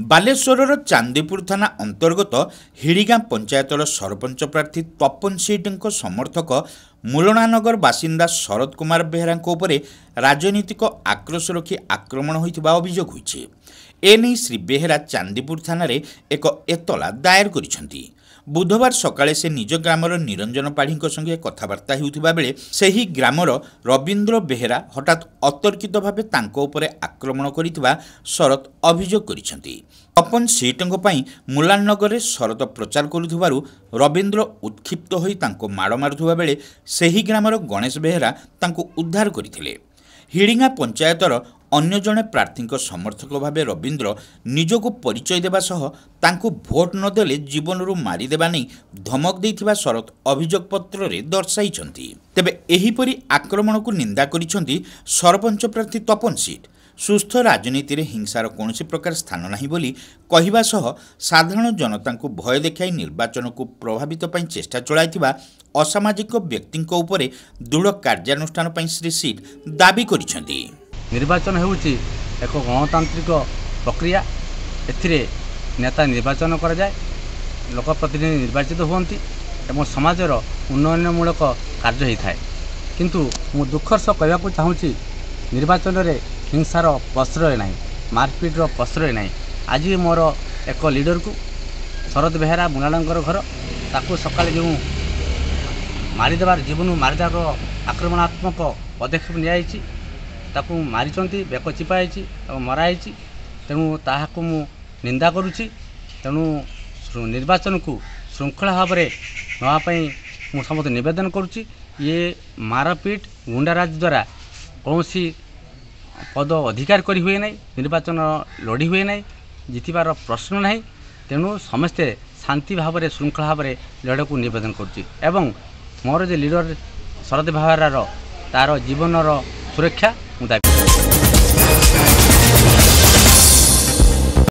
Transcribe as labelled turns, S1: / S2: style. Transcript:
S1: बालेश्वर चांदीपुर थाना अंतर्गत हिड़ीगाँ पंचायतर सरपंच प्रार्थी तपन सेठ समर्थक मुलणानगर बासिंदा शरद कुमार बेहरा राजनीतिक आक्रोश रखी आक्रमण होता अभियोग होइछि। एने श्री बेहरा चांदीपुर थाना एक एतला दायर करिसेंति। बुधवार सकाळे से निज ग्रामर निरंजन पाढ़ी संगे कथबार्ता हेउथिबा बेले सेही ग्रामर रवींद्र बेहरा हठात अतर्कित भावे तांको उपरे आक्रमण करिथिबा शरद अभियोग करिसेंति। तपन सेठଙ୍କ ପାଇଁ मुलाननगर शरद प्रचार करुथिबारु रवींद्र उत्क्षिप्त होई तांको माड़ मारुथिबा बेले सेही ग्रामर गणेश बेहरा तांको उद्धार करिथिले। हिड़ीगाँ पंचायतर अन्य जड़े प्रार्थी समर्थक भाव रवींद्र निजको परिचय देवा सह तांको भोट नदेले जीवन मारिदेवा नहीं धमक देथिबा शरद अभियोग पत्र रे दर्शाइछंती। तेबे एहीपरि आक्रमण को निंदा करिछंती सरपंच प्रार्थी तपन सेठ। सुस्थ राजनीति रे हिंसार कौनसी प्रकार स्थान नहीं बोली कहिबा सह साधारण जनता को भय देखाई निर्वाचन को प्रभावित पई चेष्टा चलाइथिबा असामाजिक व्यक्ति उपरे दृढ़ कार्यानुष्ठान पई श्री सेठ दाबी करिछंती।
S2: निर्वाचन होउछि एक गणतांत्रिक प्रक्रिया। एथिरे नेता निर्वाचन करा जाय, लोक प्रतिनिधि निर्वाचित होती एवं समाजर उन्नयनमूलक कार्य होता है। किंतु मु दुखर सह कहवाक चाहूँगी निर्वाचन रे हिंसार प्रश्रय नहीं, मारपीटर प्रश्रय नहीं। आज मोर एक लीडर को शरद बेहरा मुलाननगर घर ताको सकाळे जो मारिदेवार जीवन मारिदेवार आक्रमणात्मक पदक्षेप नियायछि ताकू मारिचंती बेक चिपाई मराई। तेणु ताहाको मु निंदा करुच्ची। तेणु निर्वाचन को श्रृंखला भाव में नापी मु समस्त निवेदन करुच्ची। ये मारपीट गुंडाराज द्वारा कौन पद अधिकार करी हुए नहीं, निर्वाचन लड़ी हुए नहीं, जितबार प्रश्न नहीं। तेणु समस्ते शांति भाव में श्रृंखला भाव में लड़ा को निवेदन करुच्ची। एवं मोर जे लीडर शरद बेहरार तार जीवन सुरक्षा मुदाबिक।